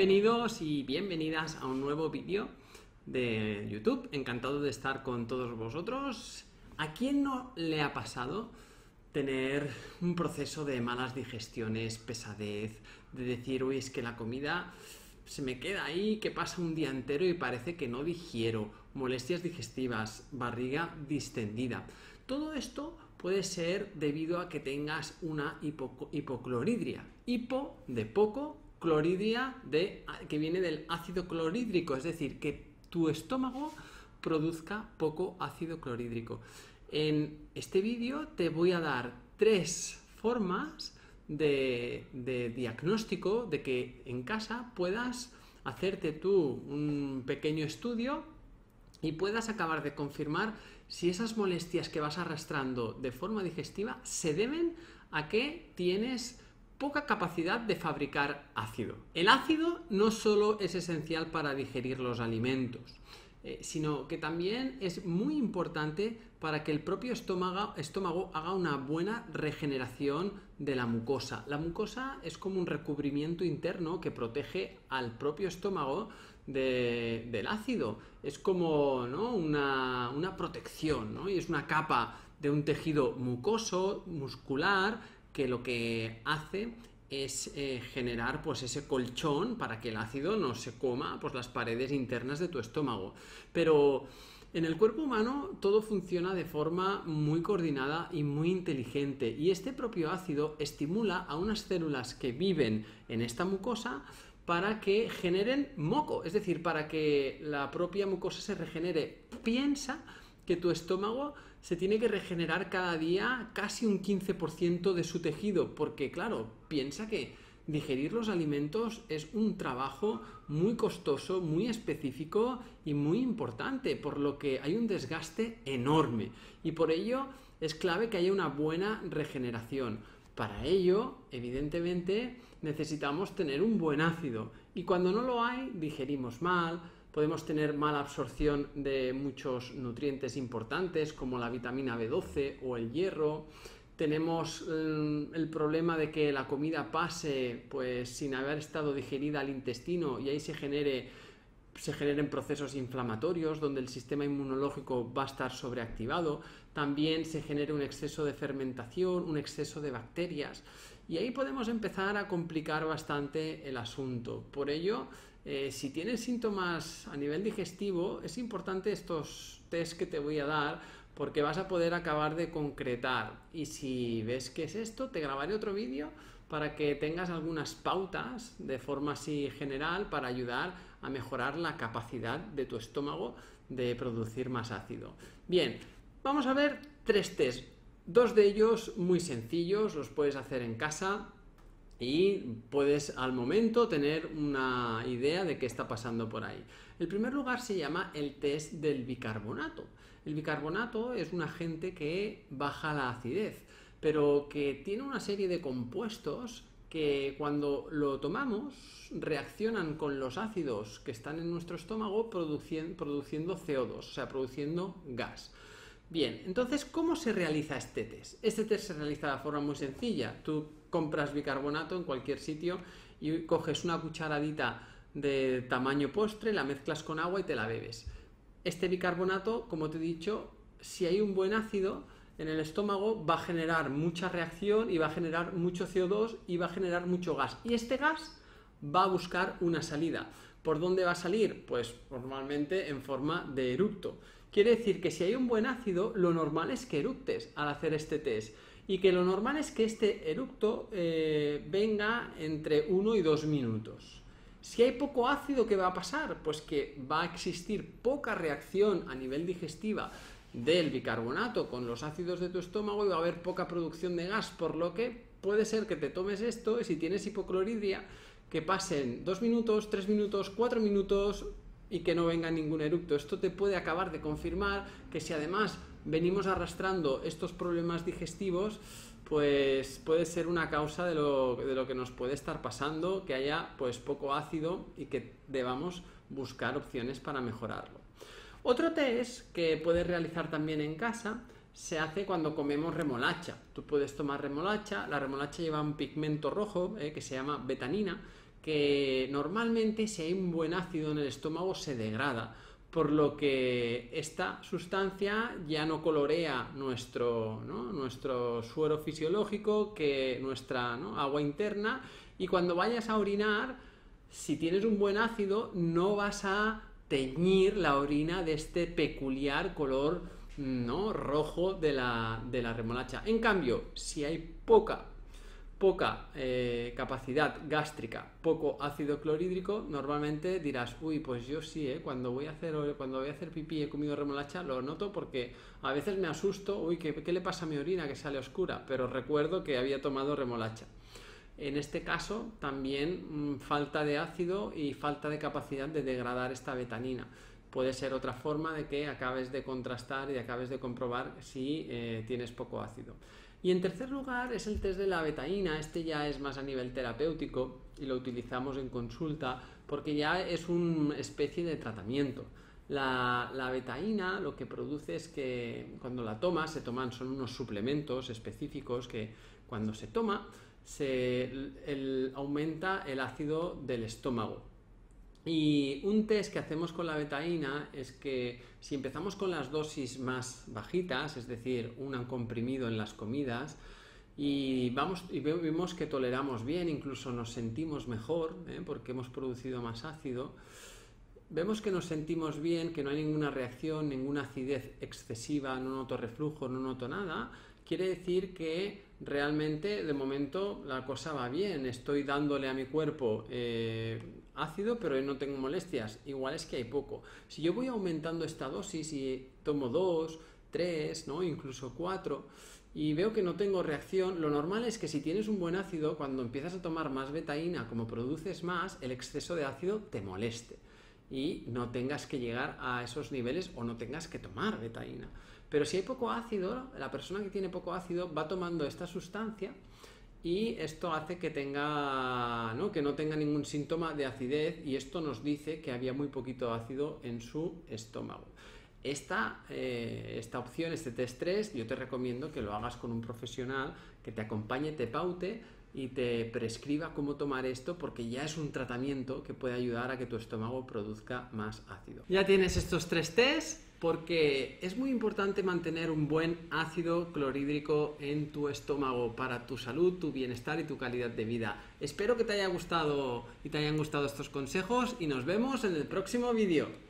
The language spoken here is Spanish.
Bienvenidos y bienvenidas a un nuevo vídeo de YouTube. Encantado de estar con todos vosotros. ¿A quién no le ha pasado tener un proceso de malas digestiones, pesadez, de decir, uy, es que la comida se me queda ahí, que pasa un día entero y parece que no digiero, molestias digestivas, barriga distendida? Todo esto puede ser debido a que tengas una hipocloridria. Hipo de poco, cloridria que viene del ácido clorhídrico, es decir, que tu estómago produzca poco ácido clorhídrico. En este vídeo te voy a dar 3 formas de diagnóstico, de que en casa puedas hacerte tú un pequeño estudio y puedas acabar de confirmar si esas molestias que vas arrastrando de forma digestiva se deben a que tienes poca capacidad de fabricar ácido. El ácido no solo es esencial para digerir los alimentos, sino que también es muy importante para que el propio estómago haga una buena regeneración de la mucosa. La mucosa es como un recubrimiento interno que protege al propio estómago del ácido. Es como, ¿no?, una protección, ¿no? Y es una capa de un tejido mucoso, muscular, que lo que hace es generar pues ese colchón para que el ácido no se coma pues las paredes internas de tu estómago. Pero en el cuerpo humano todo funciona de forma muy coordinada y muy inteligente, y este propio ácido estimula a unas células que viven en esta mucosa para que generen moco, es decir, para que la propia mucosa se regenere. Piensa que tu estómago se tiene que regenerar cada día casi un 15% de su tejido, porque claro, piensa que digerir los alimentos es un trabajo muy costoso, muy específico y muy importante, por lo que hay un desgaste enorme, y por ello es clave que haya una buena regeneración. Para ello, evidentemente, necesitamos tener un buen ácido, y cuando no lo hay, digerimos mal. Podemos tener mala absorción de muchos nutrientes importantes como la vitamina B12 o el hierro. Tenemos el problema de que la comida pase pues sin haber estado digerida al intestino y ahí se generen procesos inflamatorios donde el sistema inmunológico va a estar sobreactivado. También se genera un exceso de fermentación, un exceso de bacterias, y ahí podemos empezar a complicar bastante el asunto. Por ello, si tienes síntomas a nivel digestivo, es importante estos test que te voy a dar, porque vas a poder acabar de concretar. Y si ves que es esto, te grabaré otro vídeo para que tengas algunas pautas de forma así general para ayudar a mejorar la capacidad de tu estómago de producir más ácido. Bien, vamos a ver 3 test. 2 de ellos muy sencillos, los puedes hacer en casa y puedes al momento tener una idea de qué está pasando por ahí. El primer lugar se llama el test del bicarbonato. El bicarbonato es un agente que baja la acidez, pero que tiene una serie de compuestos que cuando lo tomamos reaccionan con los ácidos que están en nuestro estómago produciendo CO2, o sea, produciendo gas. Bien, entonces, ¿cómo se realiza este test? Este test se realiza de forma muy sencilla. Tú compras bicarbonato en cualquier sitio y coges una cucharadita de tamaño postre, la mezclas con agua y te la bebes. Este bicarbonato, como te he dicho, si hay un buen ácido en el estómago, va a generar mucha reacción y va a generar mucho CO2 y va a generar mucho gas. Y este gas va a buscar una salida. ¿Por dónde va a salir? Pues normalmente en forma de eructo. Quiere decir que si hay un buen ácido, lo normal es que eructes al hacer este test, y que lo normal es que este eructo venga entre 1 y 2 minutos. Si hay poco ácido, ¿qué va a pasar? Pues que va a existir poca reacción a nivel digestiva del bicarbonato con los ácidos de tu estómago y va a haber poca producción de gas, por lo que puede ser que te tomes esto y si tienes hipocloridria, que pasen 2 minutos, 3 minutos, 4 minutos y que no venga ningún eructo. Esto te puede acabar de confirmar que si además venimos arrastrando estos problemas digestivos, pues puede ser una causa de lo que nos puede estar pasando, que haya pues poco ácido y que debamos buscar opciones para mejorarlo. Otro test que puedes realizar también en casa se hace cuando comemos remolacha. Tú puedes tomar remolacha, la remolacha lleva un pigmento rojo que se llama betanina, que normalmente si hay un buen ácido en el estómago se degrada, por lo que esta sustancia ya no colorea nuestro suero fisiológico, que nuestra agua interna, y cuando vayas a orinar, si tienes un buen ácido, no vas a teñir la orina de este peculiar color rojo de la remolacha. En cambio, si hay poca capacidad gástrica, poco ácido clorhídrico, normalmente dirás, uy, pues yo sí, cuando voy a hacer pipí he comido remolacha, lo noto porque a veces me asusto, uy, ¿qué le pasa a mi orina que sale oscura? Pero recuerdo que había tomado remolacha. En este caso también falta de ácido y falta de capacidad de degradar esta betanina. Puede ser otra forma de que acabes de contrastar y acabes de comprobar si tienes poco ácido. Y en tercer lugar es el test de la betaína. Este ya es más a nivel terapéutico y lo utilizamos en consulta porque ya es una especie de tratamiento. La betaína lo que produce es que cuando la tomas, son unos suplementos específicos que cuando se toma aumenta el ácido del estómago. Y un test que hacemos con la betaína es que si empezamos con las dosis más bajitas, es decir, un comprimido en las comidas, y vemos que toleramos bien, incluso nos sentimos mejor, porque hemos producido más ácido, vemos que nos sentimos bien, que no hay ninguna reacción, ninguna acidez excesiva, no noto reflujo, no noto nada, quiere decir que realmente de momento la cosa va bien, estoy dándole a mi cuerpo ácido, pero no tengo molestias, igual es que hay poco. Si yo voy aumentando esta dosis y tomo 2, 3, incluso 4, y veo que no tengo reacción, lo normal es que si tienes un buen ácido, cuando empiezas a tomar más betaína, como produces más, el exceso de ácido te moleste y no tengas que llegar a esos niveles o no tengas que tomar betaína. Pero si hay poco ácido, la persona que tiene poco ácido va tomando esta sustancia y esto hace que no tenga ningún síntoma de acidez, y esto nos dice que había muy poquito ácido en su estómago. Esta opción, este test 3, yo te recomiendo que lo hagas con un profesional que te acompañe, te paute y te prescriba cómo tomar esto, porque ya es un tratamiento que puede ayudar a que tu estómago produzca más ácido. Ya tienes estos 3 tests, porque es muy importante mantener un buen ácido clorhídrico en tu estómago para tu salud, tu bienestar y tu calidad de vida. Espero que te haya gustado y te hayan gustado estos consejos y nos vemos en el próximo vídeo.